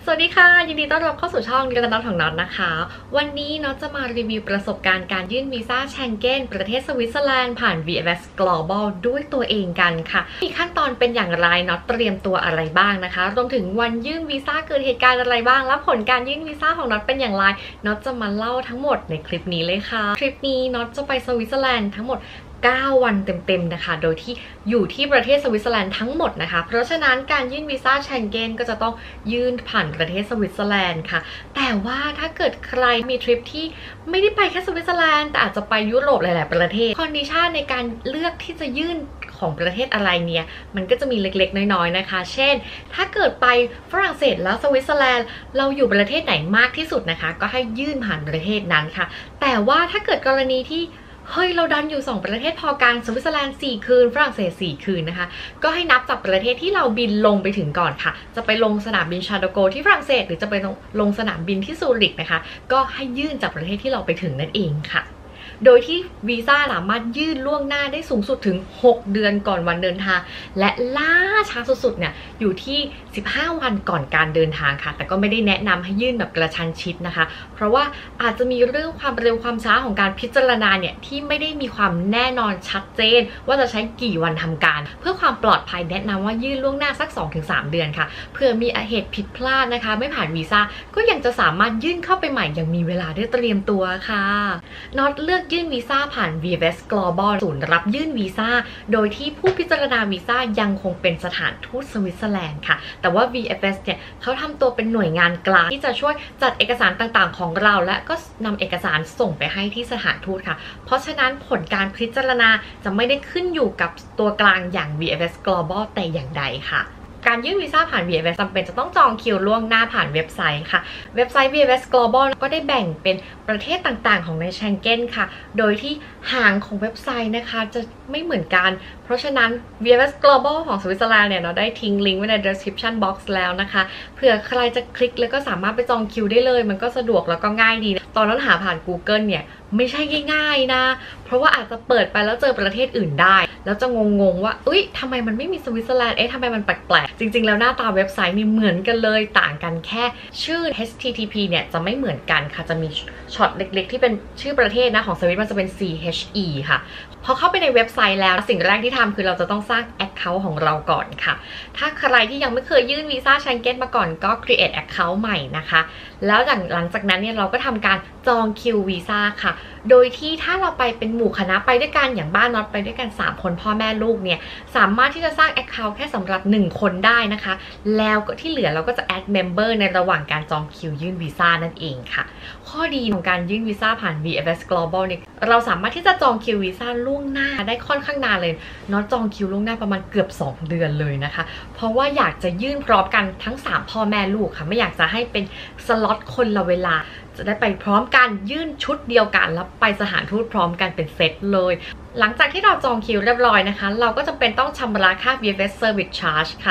สวัสดีค่ะยินดีต้อนรับเข้าสู่ช่องดิจิทัลน็อตของน็อตนะคะวันนี้น็อตจะมารีวิวประสบการณ์การยื่นวีซ่าเชงเก้นประเทศสวิตเซอร์แลนด์ผ่าน VFS Global ด้วยตัวเองกันค่ะมีขั้นตอนเป็นอย่างไรน็อตเตรียมตัวอะไรบ้างนะคะรวมถึงวันยื่นวีซ่าเกิดเหตุการณ์อะไรบ้างและผลการยื่นวีซ่าของน็อตเป็นอย่างไรน็อตจะมาเล่าทั้งหมดในคลิปนี้เลยค่ะคลิปนี้น็อตจะไปสวิตเซอร์แลนด์ทั้งหมด9 วันเต็มๆนะคะโดยที่อยู่ที่ประเทศสวิตเซอร์แลนด์ทั้งหมดนะคะเพราะฉะนั้นการยื่นวีซ่าเชงเก้นก็จะต้องยื่นผ่านประเทศสวิตเซอร์แลนด์ค่ะแต่ว่าถ้าเกิดใครมีทริปที่ไม่ได้ไปแค่สวิตเซอร์แลนด์แต่อาจจะไปยุโรปหลายๆประเทศคอนดิชันในการเลือกที่จะยื่นของประเทศอะไรเนี่ยมันก็จะมีเล็กๆน้อยๆนะคะเช่นถ้าเกิดไปฝรั่งเศสแล้วสวิตเซอร์แลนด์เราอยู่ประเทศไหนมากที่สุดนะคะก็ให้ยื่นผ่านประเทศนั้นค่ะแต่ว่าถ้าเกิดกรณีที่เฮ้ยเราดันอยู่2ประเทศพอกันสวิตเซอร์แลนด์4 คืนฝรั่งเศส4 คืนนะคะก็ให้นับจากประเทศที่เราบินลงไปถึงก่อนค่ะจะไปลงสนามบินชาร์ลโกที่ฝรั่งเศสหรือจะไปลงสนามบินที่ซูริกนะคะก็ให้ยื่นจากประเทศที่เราไปถึงนั่นเองค่ะโดยที่วีซ่าสามารถยื่นล่วงหน้าได้สูงสุดถึง6 เดือนก่อนวันเดินทางและล่าช้าสุดๆเนี่ยอยู่ที่15 วันก่อนการเดินทางค่ะแต่ก็ไม่ได้แนะนำให้ยื่นแบบกระชั้นชิดนะคะเพราะว่าอาจจะมีเรื่องความเร็วความช้าของการพิจารณาเนี่ยที่ไม่ได้มีความแน่นอนชัดเจนว่าจะใช้กี่วันทำการเพื่อความปลอดภัยแนะนำว่ายื่นล่วงหน้าสัก 2-3 เดือนค่ะเพื่อมีเหตุผิดพลาดนะคะไม่ผ่านวีซ่าก็ยังจะสามารถยื่นเข้าไปใหม่ยังมีเวลาได้เตรียมตัวค่ะน็อตเลือกยื่นวีซ่าผ่าน VFS Global ศูนย์รับยื่นวีซ่าโดยที่ผู้พิจารณาวีซ่ายังคงเป็นสถานทูตสวิตเซอร์แลนด์ค่ะแต่ว่า VFS เนี่ยเขาทำตัวเป็นหน่วยงานกลางที่จะช่วยจัดเอกสารต่างๆของเราและก็นำเอกสารส่งไปให้ที่สถานทูตค่ะเพราะฉะนั้นผลการพิจารณาจะไม่ได้ขึ้นอยู่กับตัวกลางอย่าง VFS Global แต่อย่างใดค่ะการยื่นวีซ่าผ่าน VFS จำเป็นจะต้องจองคิวล่วงหน้าผ่านเว็บไซต์ค่ะเว็บไซต์ VFS Global ก็ได้แบ่งเป็นประเทศต่างๆของในเชงเก้นค่ะโดยที่หางของเว็บไซต์นะคะจะไม่เหมือนกันเพราะฉะนั้น VFS Global ของสวิตเซอร์แลนด์เนี่ยเราได้ทิ้งลิงก์ไว้ใน description box แล้วนะคะเผื่อใครจะคลิกแล้วก็สามารถไปจองคิวได้เลยมันก็สะดวกแล้วก็ง่ายดีตอนนั้นหาผ่าน Google เนี่ยไม่ใช่ง่ายๆนะเพราะว่าอาจจะเปิดไปแล้วเจอประเทศอื่นได้แล้วจะงงๆว่าทำไมมันไม่มีสวิตเซอร์แลนด์ทำไมมันแปลกๆจริงๆแล้วหน้าตาเว็บไซต์นี่เหมือนกันเลยต่างกันแค่ชื่อ HTTP เนี่ยจะไม่เหมือนกันค่ะจะมีช็อตเล็กๆที่เป็นชื่อประเทศนะของสวิตมันจะเป็น CHE ค่ะพอเข้าไปในเว็บไซต์แล้วสิ่งแรกที่ทำคือเราจะต้องสร้าง Account ของเราก่อนค่ะถ้าใครที่ยังไม่เคยยื่นวีซ่าเชงเก้นมาก่อนก็ create Account ใหม่นะคะแล้วหลังจากนั้นเนี่ยเราก็ทำการจองคิววีซ่าค่ะโดยที่ถ้าเราไปเป็นหมู่คณะไปด้วยกันอย่างบ้านน็อตไปด้วยกัน3 คนพ่อแม่ลูกเนี่ยสามารถที่จะสร้าง Account แค่สำหรับ1 คนได้นะคะแล้วก็ที่เหลือเราก็จะ add member ในระหว่างการจองคิวยื่นวีซ่านั่นเองค่ะข้อดีของการยื่นวีซ่าผ่าน VFS Global เนี่ยเราสามารถที่จะจองคิววีซ่าล่วงหน้าได้ค่อนข้างนานเลยน็อตจองคิวล่วงหน้าประมาณเกือบ2 เดือนเลยนะคะเพราะว่าอยากจะยื่นพร้อมกันทั้ง3 พ่อแม่ลูกค่ะไม่อยากจะให้เป็นสล็อตคนละเวลาจะได้ไปพร้อมกันยื่นชุดเดียวกันแล้วไปสถานทูตพร้อมกันเป็นเซตเลยหลังจากที่เราจองคิวเรียบร้อยนะคะเราก็จำเป็นต้องชำระค่า VFS Service Charge ค่ะ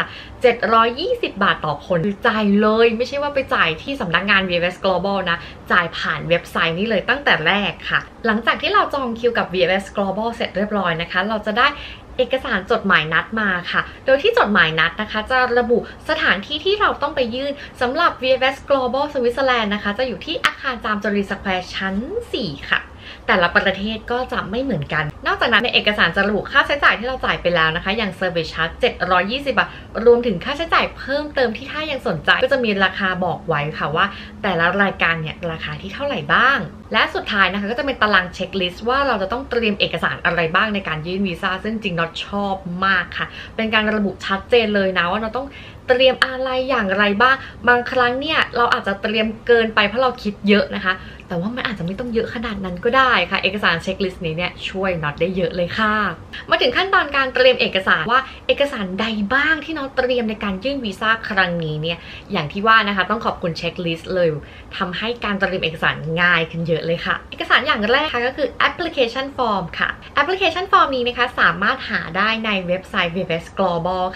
720 บาทต่อคนจ่ายเลยไม่ใช่ว่าไปจ่ายที่สำนักงาน VFS Global นะจ่ายผ่านเว็บไซต์นี้เลยตั้งแต่แรกค่ะหลังจากที่เราจองคิวกับ VFS Global เสร็จเรียบร้อยนะคะเราจะได้เอกสารจดหมายนัดมาค่ะโดยที่จดหมายนัดนะคะจะระบุสถานที่ที่เราต้องไปยื่นสำหรับ VFS Global Switzerland นะคะจะอยู่ที่อาคารจามจุรีสแควร์ชั้น 4 ค่ะแต่ละประเทศก็จะไม่เหมือนกันนอกจากนั้นในเอกสารจะระบุค่าใช้จ่ายที่เราจ่ายไปแล้วนะคะอย่าง Service Charge 720 บาทรวมถึงค่าใช้จ่ายเพิ่มเติมที่ถ้ายังสนใจก็จะมีราคาบอกไว้ค่ะว่าแต่ละรายการเนี่ยราคาที่เท่าไหร่บ้างและสุดท้ายนะคะก็จะเป็นตารางเช็คลิสต์ว่าเราจะต้องเตรียมเอกสารอะไรบ้างในการยื่นวีซ่าซึ่งจริงน็อตชอบมากค่ะเป็นการระบุชัดเจนเลยนะว่าเราต้องเตรียมอะไรอย่างไรบ้างบางครั้งเนี่ยเราอาจจะเตรียมเกินไปเพราะเราคิดเยอะนะคะแต่ว่ามันอาจจะไม่ต้องเยอะขนาดนั้นก็ได้ค่ะเอกสารเช็คลิสต์นี้เนี่ยช่วยน็อตได้เยอะเลยค่ะมาถึงขั้นตอนการเตรียมเอกสารว่าเอกสารใดบ้างที่น็อตเตรียมในการยื่นวีซ่าครั้งนี้เนี่ยอย่างที่ว่านะคะต้องขอบคุณเช็คลิสต์เลยทำให้การเตรียมเอกสารง่ายขึ้นเยอะเลยค่ะเอกสารอย่างแรกค่ะก็คือ application form ค่ะ application form นี้นะคะสามารถหาได้ในเว็บไซต์ VFS Global ค่ะ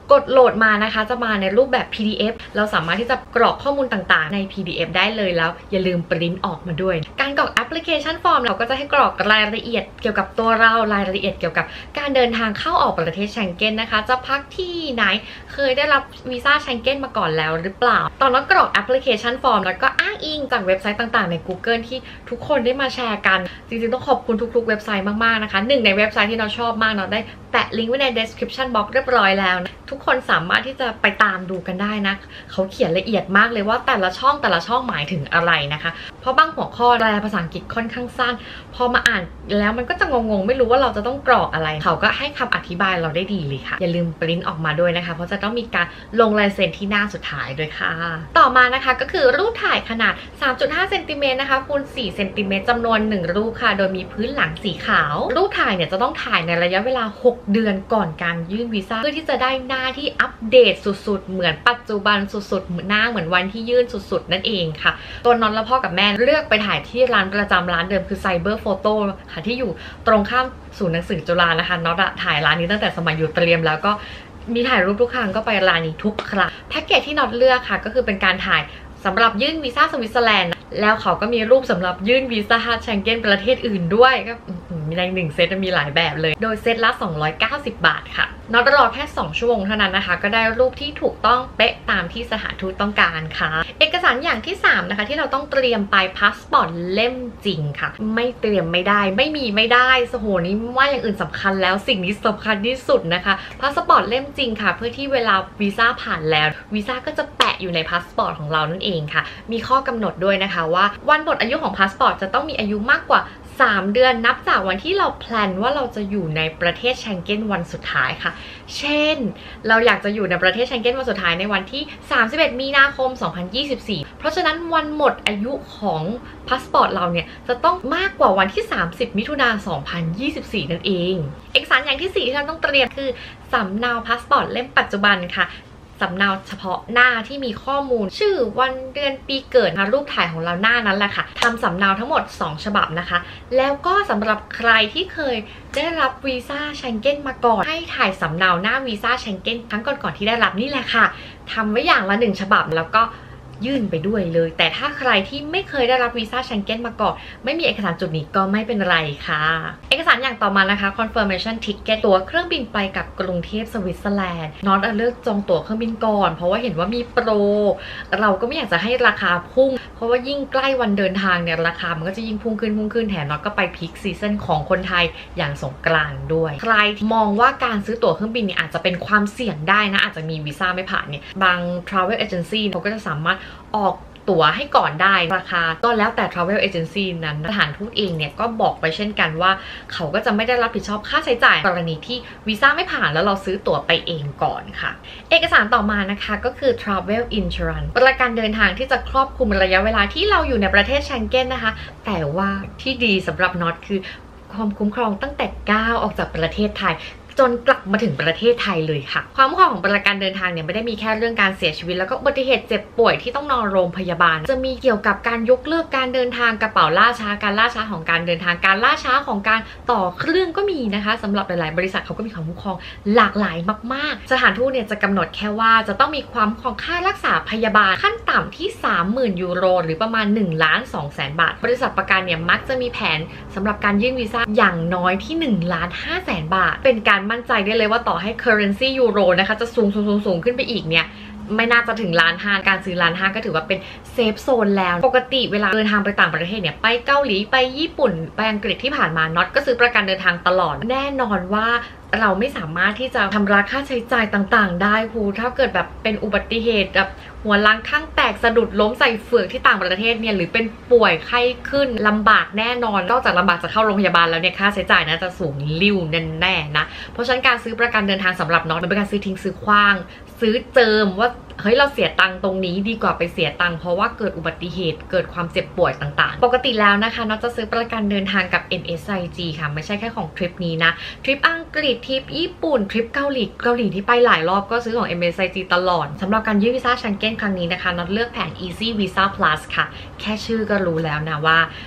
กดโหลดมานะคะจะมาในรูปแบบ PDF เราสามารถที่จะกรอกข้อมูลต่างๆใน PDF ได้เลยแล้วอย่าลืมปริ้นออกมาด้วยการกรอกแอปพลิเคชันฟอร์มเราก็จะให้กรอกรายละเอียดเกี่ยวกับตัวเรารายละเอียดเกี่ยวกับการเดินทางเข้าออกประเทศเชงเก้นนะคะจะพักที่ไหนเคยได้รับวีซ่าเชงเก้นมาก่อนแล้วหรือเปล่าตอนนั้นกรอกแอปพลิเคชันฟอร์มแล้วก็อ้างอิงจากเว็บไซต์ต่างๆใน Google ที่ทุกคนได้มาแชร์กันจริงๆต้องขอบคุณทุกๆเว็บไซต์มากๆนะคะหนึ่งในเว็บไซต์ที่เราชอบมากเราได้แปะลิงก์ไว้ใน description box เรียบร้อยแล้วนะทุกคนสามารถที่จะไปตามดูกันได้นะเขาเขียนละเอียดมากเลยว่าแต่ละช่องหมายถึงอะไรนะคะเพราะบางหัวข้อแปลภาษาอังกฤษค่อนข้างสั้นพอมาอ่านแล้วมันก็จะงงๆไม่รู้ว่าเราจะต้องกรอกอะไรเขาก็ให้คำอธิบายเราได้ดีเลยค่ะอย่าลืมปริ้นออกมาด้วยนะคะเพราะจะต้องมีการลงลายเซ็นที่หน้าสุดท้ายด้วยค่ะต่อมานะคะก็คือรูปถ่ายขนาด 3.5 เซนติเมตรนะคะคูณ 4 เซนติเมตรจำนวน1รูปค่ะโดยมีพื้นหลังสีขาวรูปถ่ายเนี่ยจะต้องถ่ายในระยะเวลา6 เดือนก่อนการยื่นวีซ่าเพื่อที่จะได้หน้าที่อัปเดตสุดๆเหมือนปัจจุบันสุดๆหน้าเหมือนวันที่ยื่นสุดๆนั่นเองค่ะตัวนนและพ่อกับแม่เลือกไปถ่ายที่ร้านประจำร้านเดิมคือไซเบอร์โฟโต้ค่ะที่อยู่ตรงข้ามศูนย์หนังสือจุฬานะคะน็อตถ่ายร้านนี้ตั้งแต่สมัยอยู่เตรียมแล้วก็มีถ่ายรูปทุกครั้งก็ไปร้านนี้ทุกครั้งแพ็กเกจที่น็อตเลือกค่ะก็คือเป็นการถ่ายสำหรับยื่นวีซ่าสวิตเซอร์แลนด์แล้วเขาก็มีรูปสำหรับยื่นวีซ่าเชงเก้นประเทศอื่นด้วยก็มีใน1 เซตมีหลายแบบเลยโดยเซตละ290 บาทค่ะน็อตรอแค่2 ชั่วโมงเท่านั้นนะคะก็ได้รูปที่ถูกต้องเป๊ะตามที่สถานทูตต้องการค่ะเอกสารอย่างที่3นะคะที่เราต้องเตรียมไปพาสปอร์ตเล่มจริงค่ะไม่เตรียมไม่ได้ไม่ได้โอ้โหนี้ว่าอย่างอื่นสำคัญแล้วสิ่งนี้สำคัญที่สุดนะคะพาสปอร์ตเล่มจริงค่ะเพื่อที่เวลาวีซ่าผ่านแล้ววีซ่าก็จะแปะอยู่ในพาสปอร์ตของเรานั่นเองค่ะมีข้อกำหนดด้วยนะคะว่าวันหมดอายุของพาสปอร์ตจะต้องมีอายุมากกว่า3 เดือนนับจากวันที่เราแพลนว่าเราจะอยู่ในประเทศเชงเก้นวันสุดท้ายค่ะเช่นเราอยากจะอยู่ในประเทศเชงเก้นวันสุดท้ายในวันที่31 มีนาคม 2024เพราะฉะนั้นวันหมดอายุของพาสปอร์ตเราเนี่ยจะต้องมากกว่าวันที่30 มิถุนายน 2024นั่นเองเอกสารอย่างที่4ที่เราต้องเตรียมคือสำเนาพาสปอร์ตเล่มปัจจุบันค่ะสำเนาเฉพาะหน้าที่มีข้อมูลชื่อวันเดือนปีเกิดรูปถ่ายของเราหน้านั้นแหละค่ะทำสำเนาทั้งหมด2 ฉบับนะคะแล้วก็สำหรับใครที่เคยได้รับวีซ่าเชงเก้นมาก่อนให้ถ่ายสำเนาหน้าวีซ่าเชงเก้นครั้งก่อนๆที่ได้รับนี่แหละค่ะทำไว้อย่างละ1 ฉบับแล้วก็ยื่นไปด้วยเลยแต่ถ้าใครที่ไม่เคยได้รับวีซ่าเชงเก้นมาก่อนไม่มีเอกสารจุดนี้ก็ไม่เป็นไรค่ะเอกสารอย่างต่อมานะคะ confirmation ticket ตั๋วเครื่องบินไปกับกรุงเทพสวิตเซอร์แลนด์น็อตเลือกจองตั๋วเครื่องบินก่อนเพราะว่าเห็นว่ามีโปรเราก็ไม่อยากจะให้ราคาพุ่งเพราะว่ายิ่งใกล้วันเดินทางเนี่ยราคามันก็จะยิ่งพุ่งขึ้นแถมน็อตก็ไปพีคซีซั่นของคนไทยอย่างสงกรานต์ด้วยใครมองว่าการซื้อตั๋วเครื่องบินเนี่ยอาจจะเป็นความเสี่ยงได้นะอาจจะมีวีซ่าไม่ผ่านเนี่ยบาง travel agency เขาก็จะสามารถออกตั๋วให้ก่อนได้ราคาก็แล้วแต่ travel agency นั้นสถานทูตเองเนี่ยก็บอกไปเช่นกันว่าเขาก็จะไม่ได้รับผิดชอบค่าใช้จ่ายกรณีที่วีซ่าไม่ผ่านแล้วเราซื้อตั๋วไปเองก่อนค่ะเอกสารต่อมานะคะก็คือ travel insurance ประกันเดินทางที่จะครอบคลุมระยะเวลาที่เราอยู่ในประเทศเชงเก้นนะคะแต่ว่าที่ดีสำหรับน็อตคือความคุ้มครองตั้งแต่ก้าวออกจากประเทศไทยจนกลับมาถึงประเทศไทยเลยค่ะความคุ้มครองของประกันเดินทางเนี่ยไม่ได้มีแค่เรื่องการเสียชีวิตแล้วก็อุบัติเหตุเจ็บป่วยที่ต้องนอนโรงพยาบาลจะมีเกี่ยวกับการยกเลิกการเดินทางกระเป๋าล่าช้าการล่าช้าของการเดินทางการล่าช้าของการต่อเครื่องก็มีนะคะสำหรับหลายๆบริษัทเขาก็มีความคุ้มครองหลากหลายมากๆสถานทูตเนี่ยจะกำหนดแค่ว่าจะต้องมีความคุ้มครองค่ารักษาพยาบาลขั้นต่ำที่ 30,000 ยูโรหรือประมาณ1,200,000 บาทบริษัทประกันเนี่ยมักจะมีแผนสำหรับการยื่นวีซ่าอย่างน้อยที่1,500,000 บาทเป็นการมั่นใจได้เลยว่าต่อให้ currency ยูโรนะคะจะสูงขึ้นไปอีกเนี่ยไม่น่าจะถึง1,500,000การซื้อ1,500,000ก็ถือว่าเป็นเซฟโซนแล้วปกติเวลาเดินทางไปต่างประเทศเนี่ยไปเกาหลีไปญี่ปุ่นไปอังกฤษที่ผ่านมาน็อตก็ซื้อประกันเดินทางตลอดแน่นอนว่าเราไม่สามารถที่จะทำราคาใช้จ่ายต่างๆได้ถ้าเกิดแบบเป็นอุบัติเหตุแบบหัวล้างข้างแตกสะดุดล้มใส่เฟือกที่ต่างประเทศเนี่ยหรือเป็นป่วยไข้ขึ้นลำบากแน่นอนนอกจากลำบากจะเข้าโรงพยาบาลแล้วเนี่ยค่าใช้จ่ายน่าจะสูงลิ่วแน่ๆนะเพราะฉะนั้นการซื้อประกันเดินทางสำหรับน็อตมันเป็นการซื้อทิ้งซื้อขว้างซื้อเจิมว่าเฮ้ยเราเสียตังค์ตรงนี้ดีกว่าไปเสียตังค์เพราะว่าเกิดอุบัติเหตุเกิดความเจ็บป่วยต่างๆปกติแล้วนะคะน็อตจะซื้อประกันเดินทางกับ MSIG ค่ะไม่ใช่แค่ของทริปนี้นะทริปอังกฤษทริปญี่ปุ่นทริปเกาหลีที่ไปหลายรอบก็ซื้อของ MSIG ตลอดสำหรับการยื่นวีซ่าเชงเก้นครั้งนี้นะคะน็อตเลือกแผน Easy Visa Plus ค่ะแค่ชื่อก็รู้แล้วนะว่า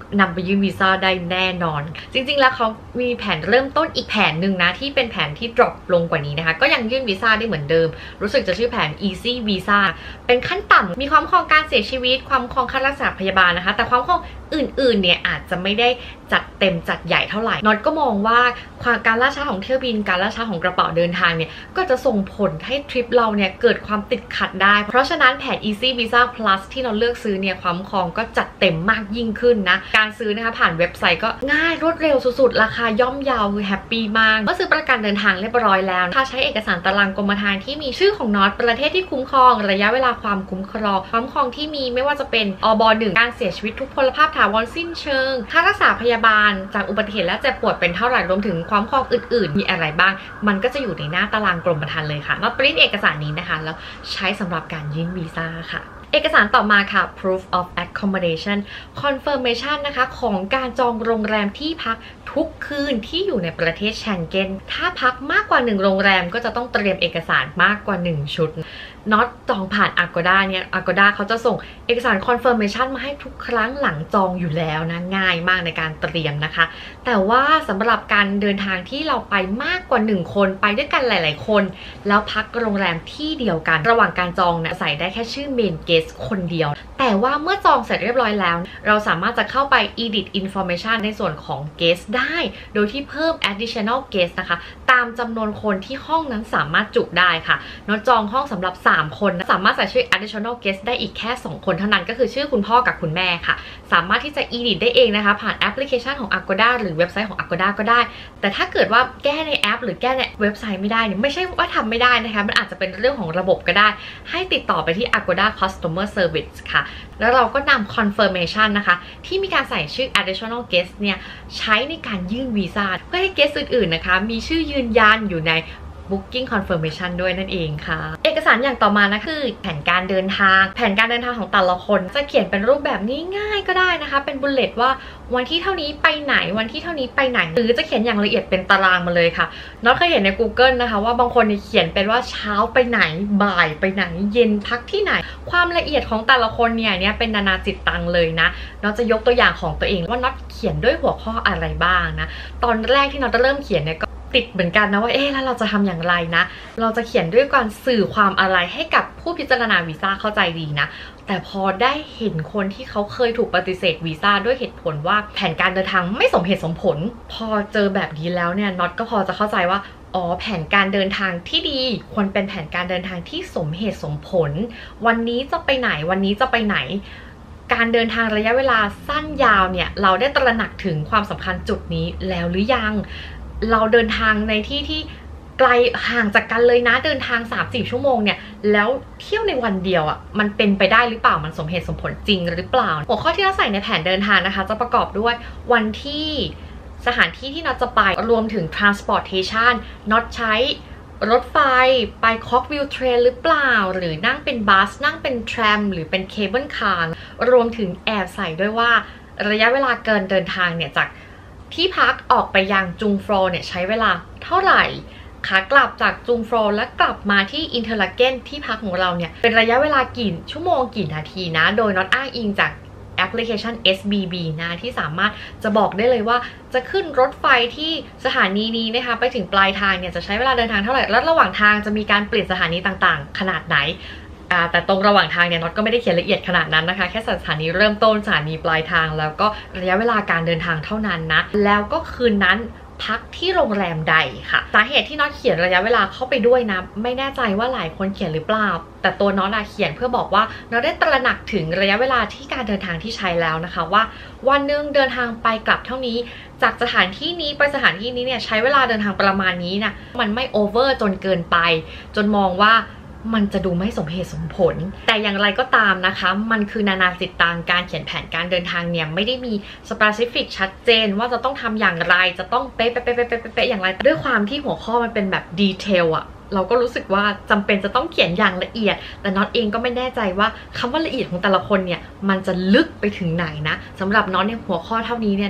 นำไปยื่นวีซ่าได้แน่นอนจริงๆแล้วเขามีแผนเริ่มต้นอีกแผนหนึ่งนะที่เป็นแผนที่ drop ลงกว่านี้นะคะก็ยังยื่นวีซ่าได้เหมือนเดิมรู้สึกจะชื่อแผน easy visa เป็นขั้นต่ำมีความครองการเสียชีวิตความครองค่ารักษาพยาบาลนะคะแต่ความครองอื่นๆเนี่ยอาจจะไม่ได้จัดเต็มจัดใหญ่เท่าไหร่น็อตก็มองว่าการล่าช้าของเที่ยวบินการล่าช้าของกระเป๋าเดินทางเนี่ยก็จะส่งผลให้ทริปเราเนี่ยเกิดความติดขัดได้เพราะฉะนั้นแผน easy visa plus ที่เราเลือกซื้อเนี่ยความครองก็จัดเต็มมากยิ่งขึ้นนะการซื้อนะคะผ่านเว็บไซต์ก็ง่ายรวดเร็วสุดๆราคาย่อมเยาคือแฮปปี้มากเมื่อซื้อประกันเดินทางเรียบร้อยแล้วถ้าใช้เอกสารตารางกรมธรรม์ที่มีชื่อของน็อตประเทศที่คุ้มครองระยะเวลาความคุ้มครองที่มีไม่ว่าจะเป็นอบ.1การเสียชีวิตทุกพลภาพถาวรสิ้นเชิงค่ารักษาพยาบาลจากอุบัติเหตุและเจ็บป่วยเป็นเท่าไหร่รวมถึงความครองอื่นๆมีอะไรบ้างมันก็จะอยู่ในหน้าตารางกรมธรรม์เลยค่ะน็อตปริ้นเอกสารนี้นะคะแล้วใช้สำหรับการยื่นวีซ่าค่ะเอกสารต่อมาค่ะ proof of accommodation confirmation นะคะของการจองโรงแรมที่พักทุกคืนที่อยู่ในประเทศเชงเก้นถ้าพักมากกว่า1โรงแรมก็จะต้องเตรียมเอกสารมากกว่า1ชุดน็อตจองผ่าน Agoda เนี่ย Agoda เขาจะส่งเอกสาร confirmation มาให้ทุกครั้งหลังจองอยู่แล้วนะง่ายมากในการเตรียมนะคะแต่ว่าสำหรับการเดินทางที่เราไปมากกว่า1คนไปด้วยกันหลายๆคนแล้วพักโรงแรมที่เดียวกันระหว่างการจองเนี่ยใส่ได้แค่ชื่อ main guest คนเดียวแต่ว่าเมื่อจองเสร็จเรียบร้อยแล้วเราสามารถจะเข้าไป edit information ในส่วนของ guest ได้โดยที่เพิ่ม additional guest นะคะตามจำนวนคนที่ห้องนั้นสามารถจุได้ค่ะน็อตจองห้องสำหรับ3คนสามารถใส่ชื่อ additional guest ได้อีกแค่2คนเท่านั้นก็คือชื่อคุณพ่อกับคุณแม่ค่ะสามารถที่จะ edit ได้เองนะคะผ่านแอปพลิเคชันของ Agoda หรือเว็บไซต์ของ Agoda ก็ได้แต่ถ้าเกิดว่าแก้ในแอปหรือแก้ในเว็บไซต์ไม่ได้เนี่ยไม่ใช่ว่าทำไม่ได้นะคะมันอาจจะเป็นเรื่องของระบบก็ได้ให้ติดต่อไปที่ Agoda Customer Service ค่ะแล้วเราก็นำ confirmation นะคะที่มีการใส่ชื่อ additional guest เนี่ยใช้ในการยื่นวีซ่าเพื่อให้ guest อื่นๆนะคะมีชื่อยืนยันอยู่ใน Booking Confirmation ด้วยนั่นเองค่ะเอกสารอย่างต่อมานะคือแผนการเดินทางของแต่ละคนจะเขียนเป็นรูปแบบง่ายๆก็ได้นะคะเป็นบุลเลตว่าวันที่เท่านี้ไปไหนวันที่เท่านี้ไปไหนหรือจะเขียนอย่างละเอียดเป็นตารางมาเลยค่ะน็อตเคยเห็นใน Google นะคะว่าบางคนเขียนเป็นว่าเช้าไปไหนบ่ายไปไหนเย็นพักที่ไหนความละเอียดของแต่ละคนเนี่ยเป็นนานาจิตตังเลยนะน็อตจะยกตัวอย่างของตัวเองว่าน็อตเขียนด้วยหัวข้ออะไรบ้างนะตอนแรกที่น็อตจะเริ่มเขียนเนี่ยก็ติดเหมือนกันนะว่าแล้วเราจะทำอย่างไรนะเราจะเขียนด้วยการสื่อความอะไรให้กับผู้พิจารณาวีซ่าเข้าใจดีนะแต่พอได้เห็นคนที่เขาเคยถูกปฏิเสธวีซ่าด้วยเหตุผลว่าแผนการเดินทางไม่สมเหตุสมผลพอเจอแบบนี้แล้วเนี่ยน็อตก็พอจะเข้าใจว่าแผนการเดินทางที่ดีควรเป็นแผนการเดินทางที่สมเหตุสมผลวันนี้จะไปไหนวันนี้จะไปไหนการเดินทางระยะเวลาสั้นยาวเนี่ยเราได้ตระหนักถึงความสำคัญจุดนี้แล้วหรือยังเราเดินทางในที่ที่ไกลห่างจากกันเลยนะเดินทาง 3-4 ชั่วโมงเนี่ยแล้วเที่ยวในวันเดียวมันเป็นไปได้หรือเปล่ามันสมเหตุสมผลจริงหรือเปล่าหัวข้อที่เราใส่ในแผนเดินทางนะคะจะประกอบด้วยวันที่สถานที่ที่น็อตจะไปรวมถึง transportation น็อตใช้รถไฟไป Cogwheel Train หรือเปล่าหรือนั่งเป็นบัสนั่งเป็นแทรมหรือเป็นเคเบิลคาร์รวมถึงแอบใส่ด้วยว่าระยะเวลาเกินเดินทางเนี่ยจากที่พักออกไปยังจุงโฟลเนี่ยใช้เวลาเท่าไหร่ขากลับจากจุงโฟลและกลับมาที่อินเทอร์ลาเกนที่พักของเราเนี่ยเป็นระยะเวลากี่ชั่วโมงกี่นาทีนะโดยน็อตอ้างอิงจากแอปพลิเคชัน SBB นะที่สามารถจะบอกได้เลยว่าจะขึ้นรถไฟที่สถานีนี้นะคะไปถึงปลายทางเนี่ยจะใช้เวลาเดินทางเท่าไหร่และระหว่างทางจะมีการเปลี่ยนสถานีต่างๆขนาดไหนแต่ตรงระหว่างทางเนี่ยน็อตก็ไม่ได้เขียนละเอียดขนาดนั้นนะคะแค่สถานีเริ่มต้นสถานีปลายทางแล้วก็ระยะเวลาการเดินทางเท่านั้นนะแล้วก็คืนนั้นพักที่โรงแรมใดค่ะสาเหตุที่น็อตเขียนระยะเวลาเข้าไปด้วยนะไม่แน่ใจว่าหลายคนเขียนหรือเปล่าแต่ตัวน็อตเขียนเพื่อบอกว่าเราได้ตระหนักถึงระยะเวลาที่การเดินทางที่ใช้แล้วนะคะว่าวันหนึ่งเดินทางไปกลับเท่านี้จากสถานที่นี้ไปสถานที่นี้เนี่ยใช้เวลาเดินทางประมาณนี้นะมันไม่โอเวอร์จนเกินไปจนมองว่ามันจะดูไม่สมเหตุสมผลแต่อย่างไรก็ตามนะคะมันคือนานาจิตตังการเขียนแผนการเดินทางเนี่ยไม่ได้มีสเปซิฟิกชัดเจนว่าจะต้องทำอย่างไรจะต้องเป๊ะอย่างไรด้วยความที่หัวข้อมันเป็นแบบดีเทลเราก็รู้สึกว่าจำเป็นจะต้องเขียนอย่างละเอียดแต่น็อตเองก็ไม่แน่ใจว่าคำว่าละเอียดของแต่ละคนเนี่ยมันจะลึกไปถึงไหนนะสำหรับน็อตเนี่ยหัวข้อเท่านี้เนี่ย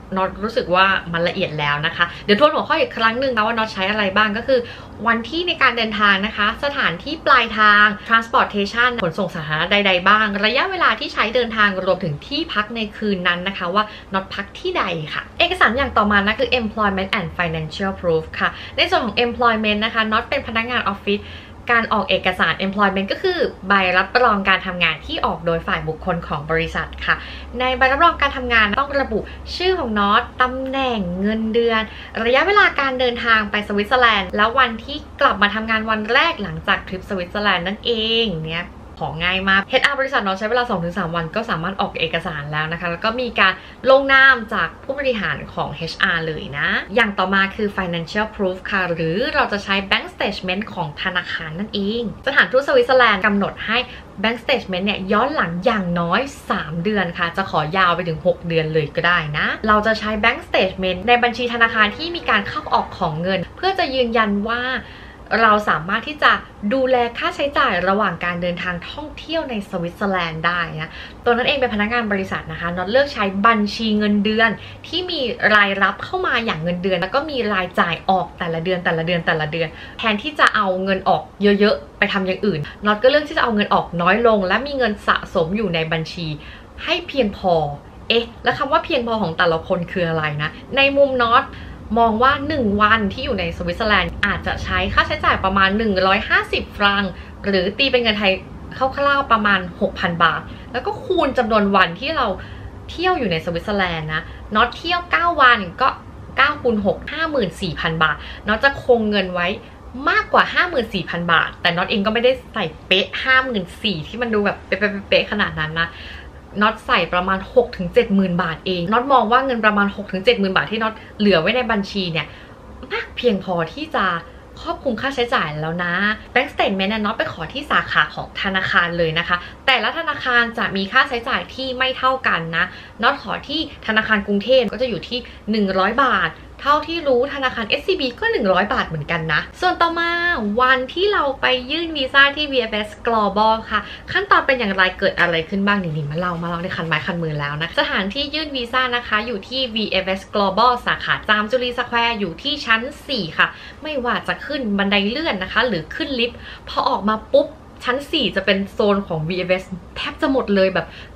น็อตรู้สึกว่ามันละเอียดแล้วนะคะเดี๋ยวทวนหัวข้ออีกครั้งหนึ่งนะว่าน็อตใช้อะไรบ้างก็คือวันที่ในการเดินทางนะคะสถานที่ปลายทาง transportation ขนส่งสาธารณะใดๆบ้างระยะเวลาที่ใช้เดินทางรวมถึงที่พักในคืนนั้นนะคะว่าน็อตพักที่ใดค่ะเอกสารอย่างต่อมานะคือ employment and financial proof ค่ะในส่วนของ employment นะคะน็อตเป็นพนักงานออฟฟิศการออกเอกสาร employment ก็คือใบรับรองการทำงานที่ออกโดยฝ่ายบุคคลของบริษัทค่ะในใบรับรองการทำงานต้องระบุชื่อของน็อตตำแหน่งเงินเดือนระยะเวลาการเดินทางไปสวิตเซอร์แลนด์แล้ววันที่กลับมาทำงานวันแรกหลังจากทริปสวิตเซอร์แลนด์นั่นเองเนี่ยของง่ายมาก HR บริษัทเราใช้เวลา 2-3 วันก็สามารถออกเอกสารแล้วนะคะแล้วก็มีการลงนามจากผู้บริหารของ HR เลยนะอย่างต่อมาคือ financial proof ค่ะหรือเราจะใช้ bank statement ของธนาคารนั่นเองสถานทูตสวิตเซอร์แลนด์กำหนดให้ bank statement เนี่ยย้อนหลังอย่างน้อย3 เดือนค่ะจะขอยาวไปถึง6 เดือนเลยก็ได้นะเราจะใช้ bank statement ในบัญชีธนาคารที่มีการเข้าออกของเงินเพื่อจะยืนยันว่าเราสามารถที่จะดูแลค่าใช้จ่ายระหว่างการเดินทางท่องเที่ยวในสวิตเซอร์แลนด์ได้นะตัวนั้นเองเป็นพนักงานบริษัทนะคะน็อตเลือกใช้บัญชีเงินเดือนที่มีรายรับเข้ามาอย่างเงินเดือนแล้วก็มีรายจ่ายออกแต่ละเดือนแทนที่จะเอาเงินออกเยอะๆไปทำอย่างอื่นน็อตก็เลือกที่จะเอาเงินออกน้อยลงและมีเงินสะสมอยู่ในบัญชีให้เพียงพอแล้วคำว่าเพียงพอของแต่ละคนคืออะไรนะในมุมน็อตมองว่า1 วันที่อยู่ในสวิตเซอร์แลนด์อาจจะใช้ค่าใช้จ่ายประมาณ150 ฟรังหรือตีเป็นเงินไทยคร่าวๆประมาณ 6,000 บาทแล้วก็คูณจำนวนวันที่เราเที่ยวอยู่ในสวิตเซอร์แลนด์นะน็อตเที่ยว9 วันก็9 คูณ 6 54,000 บาทน็อตจะคงเงินไว้มากกว่า 54,000 บาทแต่น็อตเองก็ไม่ได้ใส่เป๊ะ 54,000 ที่มันดูแบบเป๊ะๆขนาดนั้นนะน็อตใส่ประมาณ 6-70,000 บาทเองน็อตมองว่าเงินประมาณ 6-70,000 บาทที่น็อตเหลือไว้ในบัญชีเนี่ยมากเพียงพอที่จะครอบคลุมค่าใช้จ่ายแล้วนะ Bank Statement น็อตไปขอที่สาขาของธนาคารเลยนะคะแต่ละธนาคารจะมีค่าใช้จ่ายที่ไม่เท่ากันนะน็อตขอที่ธนาคารกรุงเทพก็จะอยู่ที่100 บาทเท่าที่รู้ธนาคาร SCB ก็100 บาทเหมือนกันนะส่วนต่อมาวันที่เราไปยื่นวีซ่าที่ VFS Global ค่ะขั้นตอนเป็นอย่างไรเกิดอะไรขึ้นบ้างนี่มาเล่าได้คันไม้คันมือแล้วนะสถานที่ยื่นวีซ่านะคะอยู่ที่ VFS Global สาขาจามจุรีสแควร์อยู่ที่ชั้น4ค่ะไม่ว่าจะขึ้นบันไดเลื่อนนะคะหรือขึ้นลิฟต์พอออกมาปุ๊บชั้น4จะเป็นโซนของ VFS แทบจะหมดเลยแบบ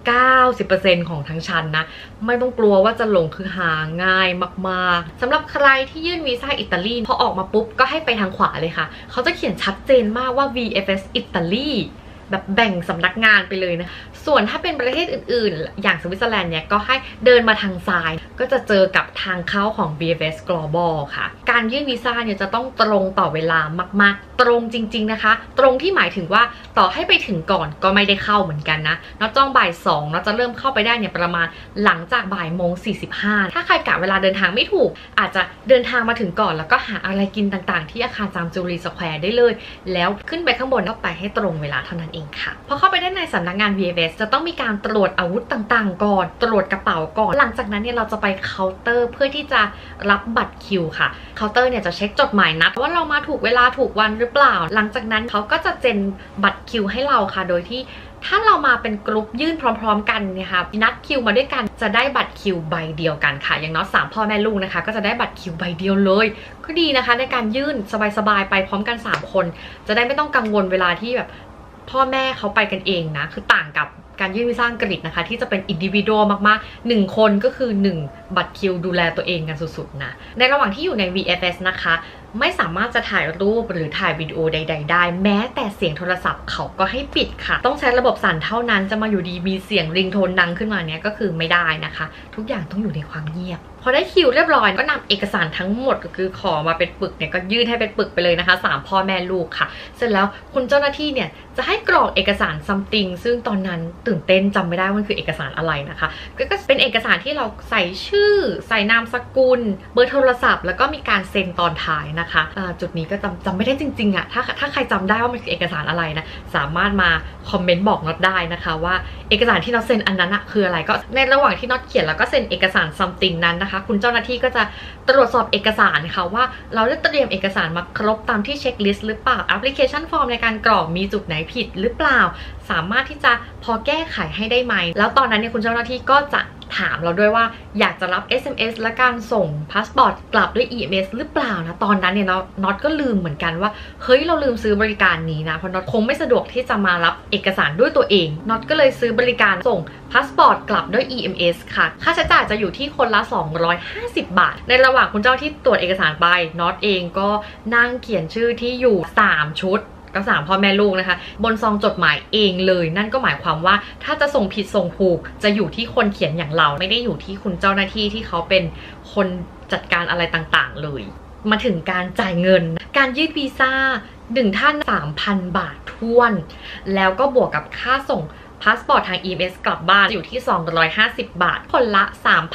90% ของทั้งชั้นนะไม่ต้องกลัวว่าจะหลงคือหาง่ายมากๆสำหรับใครที่ยื่นวีซ่าอิตาลีพอออกมาปุ๊บก็ให้ไปทางขวาเลยค่ะเขาจะเขียนชัดเจนมากว่า VFS อิตาลีแบบแบ่งสำนักงานไปเลยนะส่วนถ้าเป็นประเทศอื่นๆอย่างสวิตเซอร์แลนด์เนี่ยก็ให้เดินมาทางซ้ายก็จะเจอกับทางเข้าของ VFS Global ค่ะการยื่นวีซ่าเนี่ยจะต้องตรงต่อเวลามากๆตรงจริงๆนะคะตรงที่หมายถึงว่าต่อให้ไปถึงก่อนก็ไม่ได้เข้าเหมือนกันนะน็อตจ้องบ่าย 2น็อตจะเริ่มเข้าไปได้เนี่ยประมาณหลังจากบ่ายโมง45ถ้าใครกะเวลาเดินทางไม่ถูกอาจจะเดินทางมาถึงก่อนแล้วก็หาอะไรกินต่างๆที่อาคารจามจุรีสแควร์ได้เลยแล้วขึ้นไปข้างบนก็ไปให้ตรงเวลาเท่านั้นเองค่ะพอเข้าไปได้ในสำนักงาน VFS จะต้องมีการตรวจอาวุธต่างๆก่อนตรวจกระเป๋าก่อนหลังจากนั้นเนี่ยเราจะไปเคาน์เตอร์เพื่อที่จะรับบัตรคิวค่ะเคาน์เตอร์เนี่ยจะเช็คจดหมายนัดว่าเรามาถูกเวลาถูกวันหรือเปล่าหลังจากนั้นเขาก็จะเจนบัตรคิวให้เราค่ะโดยที่ถ้าเรามาเป็นกลุ่มยื่นพร้อมๆกันเนี่ยค่ะนัดคิวมาด้วยกันจะได้บัตรคิวใบเดียวกันค่ะอย่างน้อย3 พ่อแม่ลูกนะคะก็จะได้บัตรคิวใบเดียวเลยก็ดีนะคะในการยื่นสบายๆไปพร้อมกัน3 คนจะได้ไม่ต้องกังวลเวลาที่แบบพ่อแม่เขาไปกันเองนะคือต่างกับการยื่นวีซ่าอังกฤษนะคะที่จะเป็นอินดิวิวดัลมากๆ1 คนก็คือ1 บัตรคิวดูแลตัวเองกันสุดๆนะในระหว่างที่อยู่ใน VFS นะคะไม่สามารถจะถ่ายรูปหรือถ่ายวิดีโอใดๆได้แม้แต่เสียงโทรศัพท์เขาก็ให้ปิดค่ะต้องใช้ระบบสั่นเท่านั้นจะมาอยู่ดีมีเสียงริงโทนดังขึ้นมาเนี้ยก็คือไม่ได้นะคะทุกอย่างต้องอยู่ในความเงียบพอได้คิวเรียบร้อยก็นำเอกสารทั้งหมดก็คือขอมาเป็นปึกเนี่ยก็ยื่นให้เป็นปึกไปเลยนะคะ3 พ่อแม่ลูกค่ะเสร็จแล้วคุณเจ้าหน้าที่เนี่ยจะให้กรอกเอกสาร something ซึ่งตอนนั้นตื่นเต้นจำไม่ได้ว่ามันคือเอกสารอะไรนะคะก็เป็นเอกสารที่เราใส่ชื่อใส่นามสกุลเบอร์โทรศัพท์แล้วก็มีการเซ็นตอนท้ายนะคะจุดนี้ก็จำไม่ได้จริงๆอะถ้าใครจำได้ว่ามันคือเอกสารอะไรนะสามารถมาคอมเมนต์บอกน็อตได้นะคะว่าเอกสารที่น็อตเซ็นอันนั้นอะคืออะไรก็ในระหว่างที่น็อตเขียนแล้วก็เซ็นเอกสาร something นั้นนะคะคุณเจ้าหน้าที่ก็จะตรวจสอบเอกสารค่ะว่าเราได้เตรียมเอกสารมาครบตามที่เช็คลิสต์หรือเปล่าแอปพลิเคชันฟอร์มในการกรอกมีจุดไหนผิดหรือเปล่าสามารถที่จะพอแก้ไขให้ได้ไหมแล้วตอนนั้นเนี่ยคุณเจ้าหน้าที่ก็จะถามเราด้วยว่าอยากจะรับ SMS และการส่งพาสปอร์ตกลับด้วย EMS หรือเปล่านะตอนนั้นเนี่ยน็อตก็ลืมเหมือนกันว่าเฮ้ยเราลืมซื้อบริการนี้นะเพราะน็อตคงไม่สะดวกที่จะมารับเอกสารด้วยตัวเองน็อตก็เลยซื้อบริการส่งพาสปอร์ตกลับด้วย EMS ค่ะค่าใช้จ่ายจะอยู่ที่คนละ250 บาทในระหว่างคุณเจ้าที่ตรวจเอกสารไปน็อตเองก็นั่งเขียนชื่อที่อยู่3ชุดก็3พ่อแม่ลูกนะคะบนซองจดหมายเองเลยนั่นก็หมายความว่าถ้าจะส่งผิดส่งถูกจะอยู่ที่คนเขียนอย่างเราไม่ได้อยู่ที่คุณเจ้าหน้าที่ที่เขาเป็นคนจัดการอะไรต่างๆเลยมาถึงการจ่ายเงินการยื่นวีซ่า1 ท่าน 3,000 บาทท้วนแล้วก็บวกกับค่าส่งพาสปอร์ตทาง EMS กลับบ้านอยู่ที่250 บาทคนละ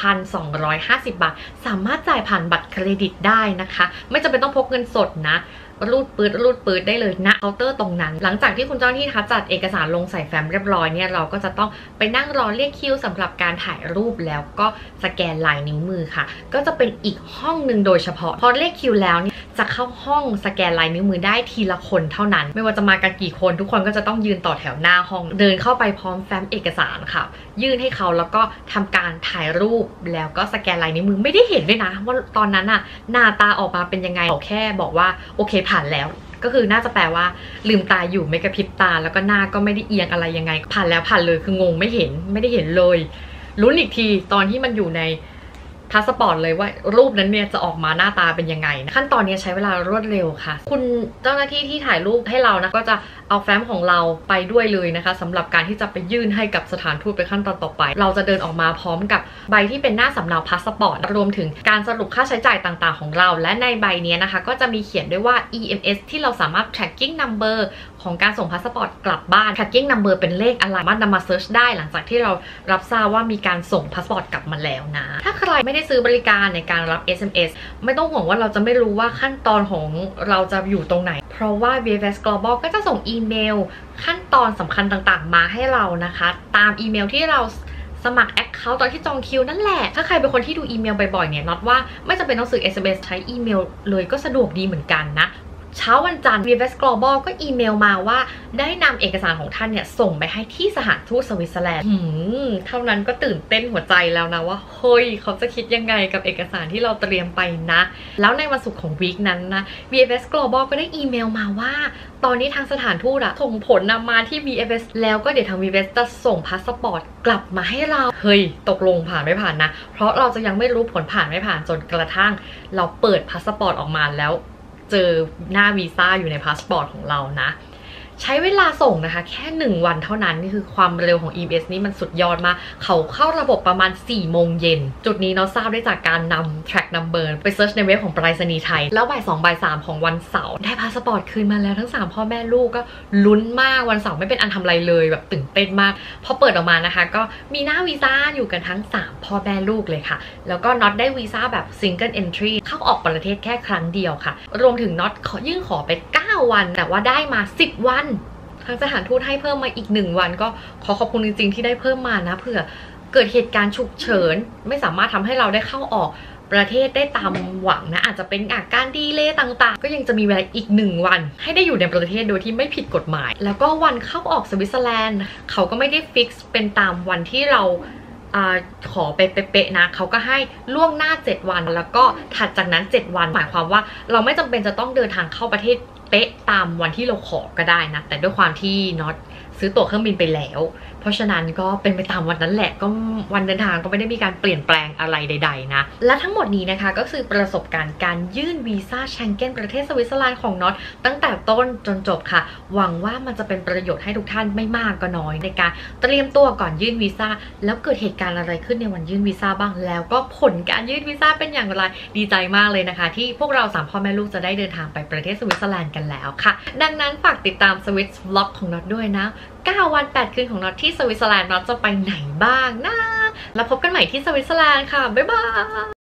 3,250 บาทสามารถจ่ายผ่านบัตรเครดิตได้นะคะไม่จำเป็นต้องพกเงินสดนะรูดปืดได้เลยณเคาน์เตอร์ตรงนั้นหลังจากที่คุณเจ้าหน้าที่จัดเอกสารลงใส่แฟ้มเรียบร้อยเนี่ยเราก็จะต้องไปนั่งรอเรียกคิวสำหรับการถ่ายรูปแล้วก็สแกนลายนิ้วมือค่ะก็จะเป็นอีกห้องหนึ่งโดยเฉพาะพอเรียกคิวแล้วเนี่ยจะเข้าห้องสแกนลายนิ้วมือได้ทีละคนเท่านั้นไม่ว่าจะมากันกี่คนทุกคนก็จะต้องยืนต่อแถวหน้าห้องเดินเข้าไปพร้อมแฟ้มเอกสารค่ะยื่นให้เขาแล้วก็ทำการถ่ายรูปแล้วก็สแกนลายนิ้วมือไม่ได้เห็นด้วยนะว่าตอนนั้นน่ะหน้าตาออกมาเป็นยังไงแค่บอกว่าโอเคผ่านแล้วก็คือน่าจะแปลว่าลืมตาอยู่ไม่กระพริบตาแล้วก็หน้าก็ไม่ได้เอียงอะไรยังไงผ่านแล้วผ่านเลยคืองงไม่ได้เห็นเลยลุ้นอีกทีตอนที่มันอยู่ในพาสปอร์ตเลยว่ารูปนั้นเนี่ยจะออกมาหน้าตาเป็นยังไงขั้นตอนนี้ใช้เวลารวดเร็วค่ะคุณเจ้าหน้าที่ที่ถ่ายรูปให้เรานะก็จะเอาแฟ้มของเราไปด้วยเลยนะคะสำหรับการที่จะไปยื่นให้กับสถานทูตไปขั้นตอนต่อไปเราจะเดินออกมาพร้อมกับใบที่เป็นหน้าสำเนาพาสปอร์ตรวมถึงการสรุปค่าใช้จ่ายต่างๆของเราและในใบนี้นะคะก็จะมีเขียนด้วยว่า EMS ที่เราสามารถ tracking number ของการส่งพาสปอร์ตกลับบ้าน tracking number เป็นเลขอะไรสามารถนำมาเซิร์ชได้หลังจากที่เรารับทราบว่ามีการส่งพาสปอร์ตกลับมาแล้วนะถ้าใครไม่ได้ซื้อบริการในการรับ SMS ไม่ต้องห่วงว่าเราจะไม่รู้ว่าขั้นตอนของเราจะอยู่ตรงไหนเพราะว่า VFS Global ก็จะส่งอีเมลขั้นตอนสำคัญต่างๆมาให้เรานะคะตามอีเมลที่เราสมัคร Account ตอนที่จองคิวนั่นแหละถ้าใครเป็นคนที่ดูอีเมลบ่อยๆเนี่ยน็อตว่าไม่จำเป็นต้องซื้อ SMS ใช้อีเมลเลยก็สะดวกดีเหมือนกันนะเช้าวันจันทร์ VFS Global ก็อีเมลมาว่าได้นำเอกสารของท่านเนี่ยส่งไปให้ที่สถานทูตสวิตเซอร์แลนด์เท่านั้นก็ตื่นเต้นหัวใจแล้วนะว่าเฮ้ยเขาจะคิดยังไงกับเอกสารที่เราเตรียมไปนะแล้วในวันศุกร์ของวีคนั้นนะ VFS Global ก็ได้อีเมลมาว่าตอนนี้ทางสถานทูตอะส่งผลนำมาที่ VFS แล้วก็เดี๋ยวทาง VFS จะส่งพาสปอร์ตกลับมาให้เราเฮ้ยตกลงผ่านไม่ผ่านนะเพราะเราจะยังไม่รู้ผลผ่านไม่ผ่านจนกระทั่งเราเปิดพาสปอร์ตออกมาแล้วเจอหน้าวีซ่าอยู่ในพาสปอร์ตของเรานะใช้เวลาส่งนะคะแค่1 วันเท่านั้นนี่คือความเร็วของ EMS นี่มันสุดยอดมากเขาเข้าระบบประมาณ4 โมงเย็นจุดนี้เราทราบได้จากการนำ track number ไปเซิร์ชในเว็บของไปรษณีย์ไทยแล้วบ่าย 2 บ่าย 3ของวันเสาร์ได้พาสปอร์ตคืนมาแล้วทั้ง3พ่อแม่ลูกก็ลุ้นมากวันเสาร์ไม่เป็นอันทำอะไรเลยแบบตื่นเต้นมากพอเปิดออกมานะคะก็มีหน้าวีซ่าอยู่กันทั้ง3พ่อแม่ลูกเลยค่ะแล้วก็น็อตได้วีซ่าแบบ single entry เข้าออกประเทศแค่ครั้งเดียวค่ะรวมถึงน็อตยื่นขอไป9 วันแต่ว่าได้มา10 วันทางสถานทูตให้เพิ่มมาอีก1 วันก็ขอบคุณจริงๆที่ได้เพิ่มมานะเผื่อเกิดเหตุการณ์ฉุกเฉินไม่สามารถทำให้เราได้เข้าออกประเทศได้ตามหวังนะอาจจะเป็นการดีเลย์ต่างๆก็ยังจะมีเวลาอีก1 วันให้ได้อยู่ในประเทศโดยที่ไม่ผิดกฎหมายแล้วก็วันเข้าออกสวิตเซอร์แลนด์เขาก็ไม่ได้ฟิกซ์เป็นตามวันที่เราขอไปเป๊ะๆนะเขาก็ให้ล่วงหน้า7 วันแล้วก็ถัดจากนั้น7 วันหมายความว่าเราไม่จำเป็นจะต้องเดินทางเข้าประเทศเป๊ะตามวันที่เราขอก็ได้นะแต่ด้วยความที่น็อตซื้อตั๋วเครื่องบินไปแล้วเพราะฉะนั้นก็เป็นไปตามวันนั้นแหละก็วันเดินทางก็ไม่ได้มีการเปลี่ยนแปลงอะไรใดๆนะและทั้งหมดนี้นะคะก็คือประสบการณ์การยื่นวีซ่าเชงเก้นประเทศสวิตเซอร์แลนด์ของน็อตตั้งแต่ต้นจนจบค่ะหวังว่ามันจะเป็นประโยชน์ให้ทุกท่านไม่มากก็น้อยในการเตรียมตัวก่อนยื่นวีซ่าแล้วเกิดเหตุการณ์อะไรขึ้นในวันยื่นวีซ่าบ้างแล้วก็ผลการยื่นวีซ่าเป็นอย่างไรดีใจมากเลยนะคะที่พวกเรา3 พ่อแม่ลูกจะได้เดินทางไปประเทศสวิตเซอร์แลนด์กันแล้วค่ะดังนั้นฝากติดตามสวิตบล็อกของน็อตด้วยนะ9 วัน 8 คืนของน็อตที่สวิตเซอร์แลนด์น็อตจะไปไหนบ้างนะแล้วพบกันใหม่ที่สวิตเซอร์แลนด์ค่ะบ๊ายบาย